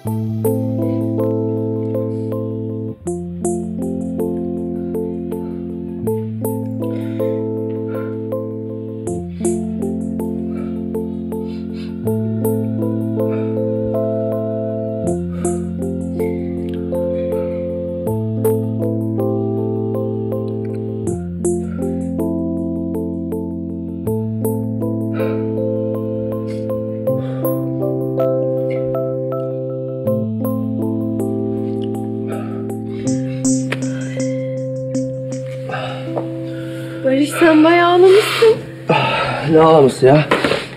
Barış, sen bayağı ağlamışsın. Ne ağlaması ya?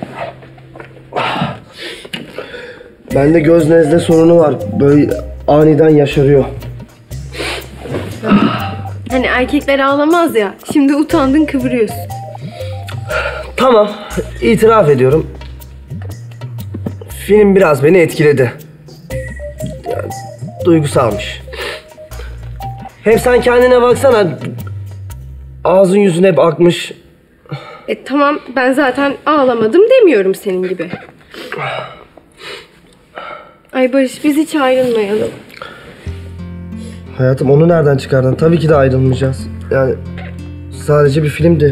Bende göz nezle sorunu var. Böyle aniden yaşarıyor. Hani erkekler ağlamaz ya. Şimdi utandın, kıvırıyorsun. Tamam, itiraf ediyorum. Film biraz beni etkiledi. Yani, duygusalmış. Hem sen kendine baksana. Ağzın yüzün hep akmış. Tamam, ben zaten ağlamadım demiyorum senin gibi. Ay Barış, biz hiç ayrılmayalım. Hayatım, onu nereden çıkardın? Tabii ki de ayrılmayacağız. Yani sadece bir filmdi.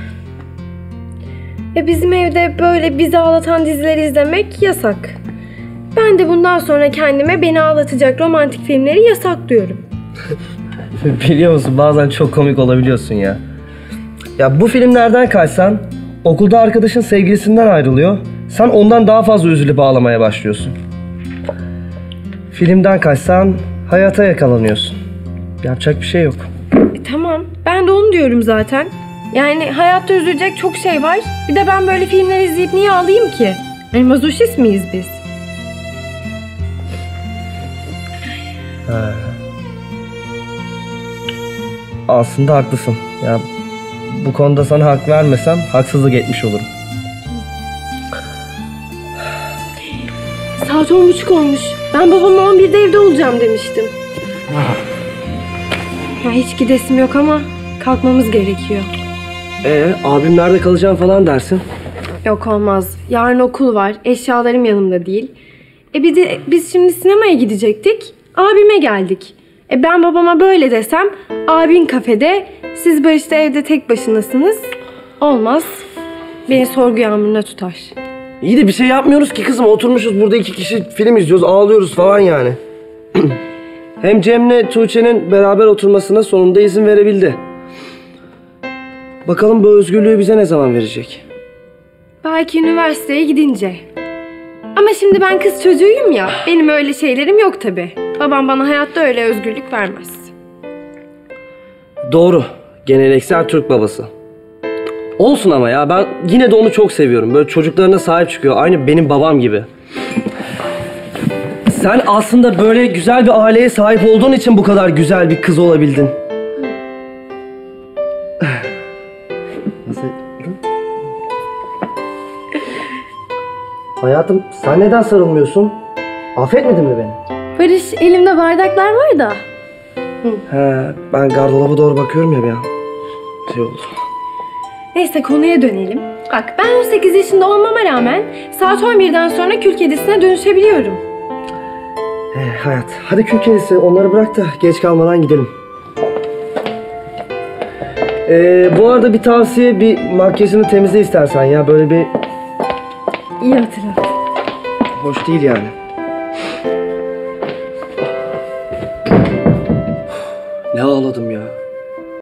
Bizim evde böyle bizi ağlatan dizileri izlemek yasak. Ben de bundan sonra kendime beni ağlatacak romantik filmleri yasaklıyorum. Biliyor musun, bazen çok komik olabiliyorsun ya. Ya bu filmlerden kaçsan, okulda arkadaşın sevgilisinden ayrılıyor. Sen ondan daha fazla üzülüp ağlamaya başlıyorsun. Filmden kaçsan hayata yakalanıyorsun. Yapacak bir şey yok. Tamam, ben de onu diyorum zaten. Yani hayatta üzülecek çok şey var. Bir de ben böyle filmler izleyip niye ağlayayım ki? Yani mazoşist miyiz biz? Aslında haklısın. Ya bu konuda sana hak vermesem haksızlık etmiş olurum. Saat 10.30 olmuş. Ben babamla 11'de evde olacağım demiştim. Ya hiç gidesim yok ama kalkmamız gerekiyor. Abim nerede kalacağım falan dersin. Yok, olmaz. Yarın okul var. Eşyalarım yanımda değil. Bir de biz şimdi sinemaya gidecektik. Abime geldik. Ben babama böyle desem, abin kafede, siz Barış'ta evde tek başınasınız. Olmaz. Beni sorgu yağmuruna tutar. İyi de bir şey yapmıyoruz ki kızım. Oturmuşuz burada 2 kişi film izliyoruz, ağlıyoruz falan yani. Hem Cem'le Tuğçe'nin beraber oturmasına sonunda izin verebildi. Bakalım bu özgürlüğü bize ne zaman verecek? Belki üniversiteye gidince. Ama şimdi ben kız çocuğuyum ya. Benim öyle şeylerim yok tabii. Babam bana hayatta öyle özgürlük vermez. Doğru. Geleneksel Türk babası. Olsun ama ya, ben yine de onu çok seviyorum. Böyle çocuklarına sahip çıkıyor. Aynı benim babam gibi. Sen aslında böyle güzel bir aileye sahip olduğun için bu kadar güzel bir kız olabildin. Nasıl? Hayatım, sen neden sarılmıyorsun? Affetmedin mi beni? Barış, elimde bardaklar var da. Ben gardıroba doğru bakıyorum ya bir an. Şey oldu. Neyse, konuya dönelim. Bak, ben 18 yaşında olmama rağmen saat 11'den sonra kül kedisine dönüşebiliyorum. Hayat, hadi kül kedisi, onları bırak da geç kalmadan gidelim. Bu arada bir tavsiye, bir makyajını temizle istersen ya, böyle bir... İyi hatırlat. Hoş değil yani. Ne ağladım ya.